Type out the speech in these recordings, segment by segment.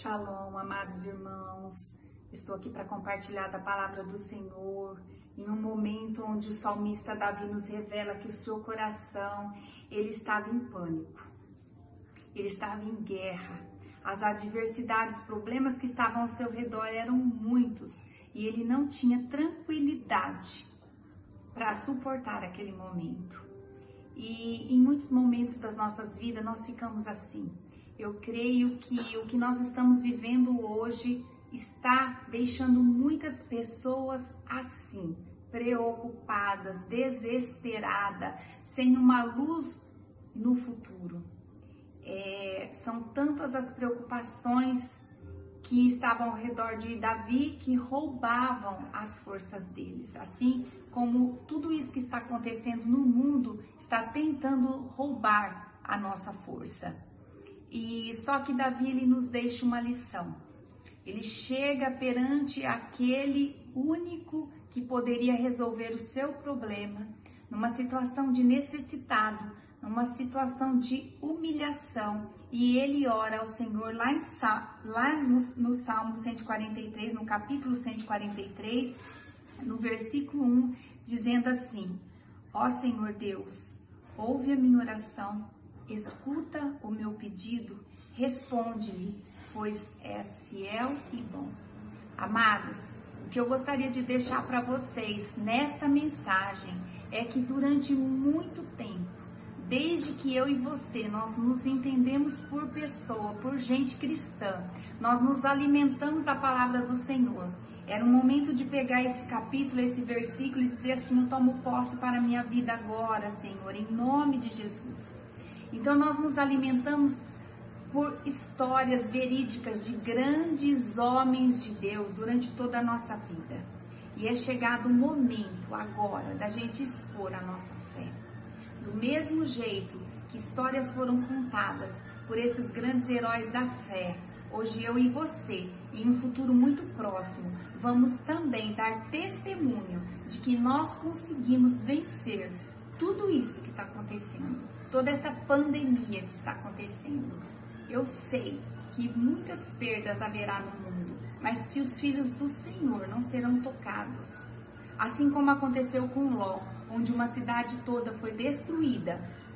Shalom, amados irmãos. Estou aqui para compartilhar da palavra do Senhor em um momento onde o salmista Davi nos revela que o seu coração, ele estava em pânico. Ele estava em guerra. As adversidades, os problemas que estavam ao seu redor eram muitos e ele não tinha tranquilidade para suportar aquele momento. E em muitos momentos das nossas vidas nós ficamos assim. Eu creio que o que nós estamos vivendo hoje está deixando muitas pessoas assim, preocupadas, desesperadas, sem uma luz no futuro. São tantas as preocupações que estavam ao redor de Davi que roubavam as forças deles. Assim como tudo isso que está acontecendo no mundo está tentando roubar a nossa força. E só que Davi, ele nos deixa uma lição. Ele chega perante aquele único que poderia resolver o seu problema, numa situação de necessitado, numa situação de humilhação. E ele ora ao Senhor lá no Salmo 143, no capítulo 143, no versículo 1, dizendo assim: ó Senhor Deus, ouve a minha oração, escuta o meu pedido, responde-me, pois és fiel e bom. Amados, o que eu gostaria de deixar para vocês nesta mensagem é que durante muito tempo, desde que eu e você, nós nos entendemos por pessoa, por gente cristã, nós nos alimentamos da palavra do Senhor. Era um momento de pegar esse capítulo, esse versículo e dizer assim: eu tomo posse para a minha vida agora, Senhor, em nome de Jesus. Então nós nos alimentamos por histórias verídicas de grandes homens de Deus durante toda a nossa vida. E é chegado o momento agora da gente expor a nossa fé. Do mesmo jeito que histórias foram contadas por esses grandes heróis da fé, hoje eu e você, em um futuro muito próximo, vamos também dar testemunho de que nós conseguimos vencer tudo isso que está acontecendo, toda essa pandemia que está acontecendo. Eu sei que muitas perdas haverá no mundo, mas que os filhos do Senhor não serão tocados. Assim como aconteceu com Ló, onde uma cidade toda foi destruída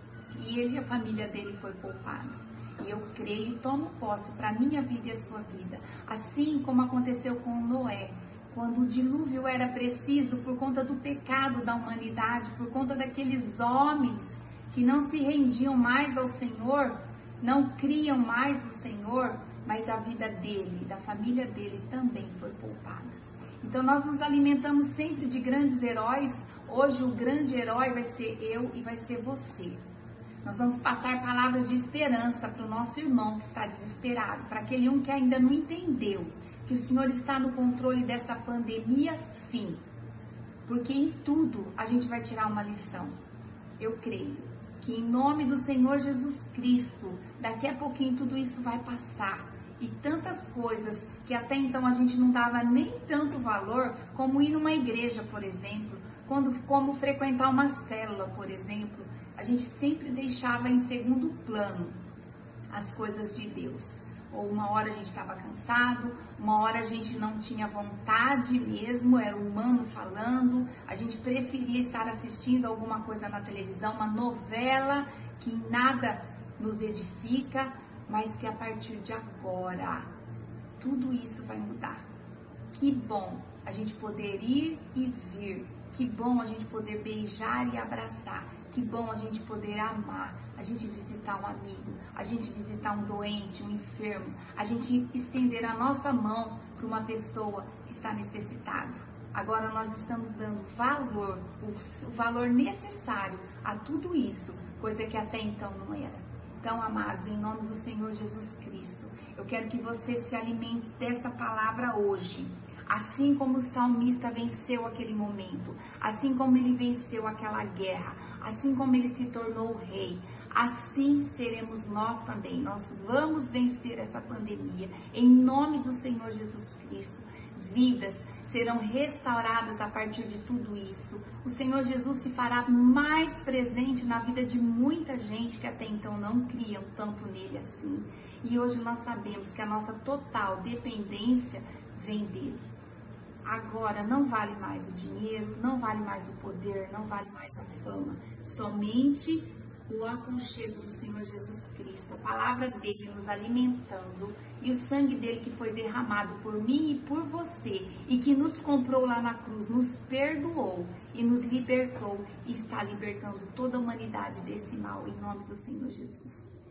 e ele e a família dele foi poupada. E eu creio e tomo posse para a minha vida e a sua vida. Assim como aconteceu com Noé, quando o dilúvio era preciso por conta do pecado da humanidade, por conta daqueles homens que não se rendiam mais ao Senhor, não criam mais no Senhor, mas a vida dele, da família dele também foi poupada. Então nós nos alimentamos sempre de grandes heróis. Hoje o grande herói vai ser eu e vai ser você. Nós vamos passar palavras de esperança para o nosso irmão que está desesperado, para aquele um que ainda não entendeu que o Senhor está no controle dessa pandemia, sim. Porque em tudo a gente vai tirar uma lição. Eu creio que em nome do Senhor Jesus Cristo, daqui a pouquinho tudo isso vai passar. E tantas coisas que até então a gente não dava nem tanto valor, como ir numa igreja, por exemplo, como frequentar uma célula, por exemplo, a gente sempre deixava em segundo plano as coisas de Deus. Ou uma hora a gente estava cansado, uma hora a gente não tinha vontade mesmo, era o humano falando, a gente preferia estar assistindo alguma coisa na televisão, uma novela que nada nos edifica, mas que a partir de agora, tudo isso vai mudar. Que bom a gente poder ir e vir, que bom a gente poder beijar e abraçar, que bom a gente poder amar, a gente visitar um amigo, a gente visitar um doente, um enfermo, a gente estender a nossa mão para uma pessoa que está necessitada. Agora nós estamos dando valor, o valor necessário a tudo isso, coisa que até então não era. Então, amados, em nome do Senhor Jesus Cristo, eu quero que você se alimente desta palavra hoje. Assim como o salmista venceu aquele momento, assim como ele venceu aquela guerra, assim como ele se tornou rei, assim seremos nós também. Nós vamos vencer essa pandemia, em nome do Senhor Jesus Cristo. vidas serão restauradas a partir de tudo isso. O Senhor Jesus se fará mais presente na vida de muita gente que até então não criam tanto nele assim. E hoje nós sabemos que a nossa total dependência vem dele. Agora não vale mais o dinheiro, não vale mais o poder, não vale mais a fama. Somente o aconchego do Senhor Jesus Cristo, a palavra dele nos alimentando e o sangue dele que foi derramado por mim e por você e que nos comprou lá na cruz, nos perdoou e nos libertou e está libertando toda a humanidade desse mal em nome do Senhor Jesus.